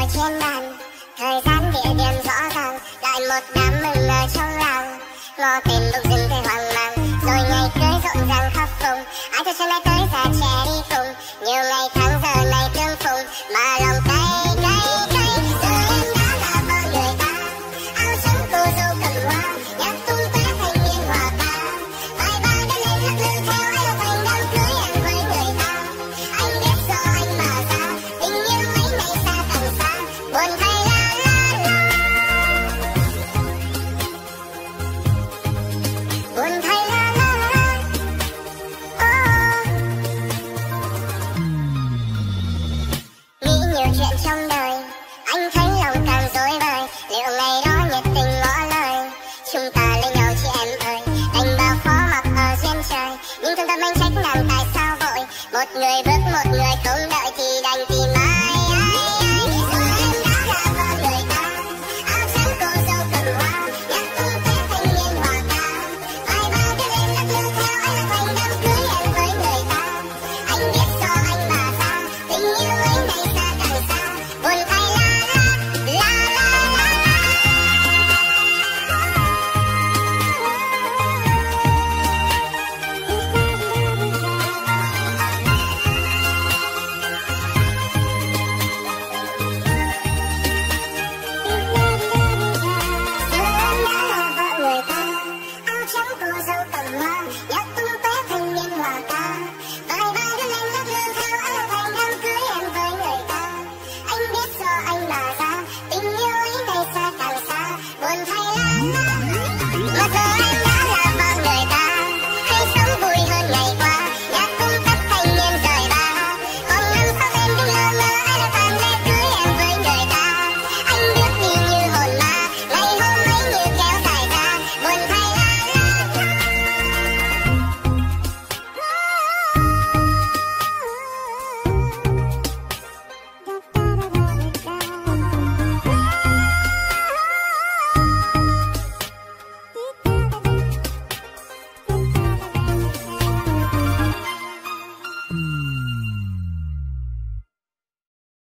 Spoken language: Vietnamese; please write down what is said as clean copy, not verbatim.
trên bàn, thời gian địa điểm rõ ràng, lại một đám mừng ở trong làng. Ngó tên bỗng dưng thấy hoang mang, rồi ngày cưới rộn ràng khắp vùng. Ai cho xuân nay tới già trẻ đi cùng, nhiều ngày tháng giờ này tương phùng, mà lòng cay cay cay. Giờ em đã là vợ người ta, áo trắng cô dâu cầm hoa, nhạc tung tóe thành niên hòa ca. Bài ba đã lên lắc lư theo yêu thành đám cưới em với người ta. Anh biết do anh mà ra, tình yêu mấy ngày xa càng xa, buồn thay la la la. Buồn thay la la la. Nghĩ nhiều chuyện trong đời, anh thấy lòng càng rối bời. Liệu ngày đó nhiệt tình ngỏ lời, chúng ta lấy nhau chị em ơi. Đành bao khó mặc ở duyên trời, nhưng thương tâm anh trách nàng tại sao vội. Một người bước một người không đợi thì đành tìm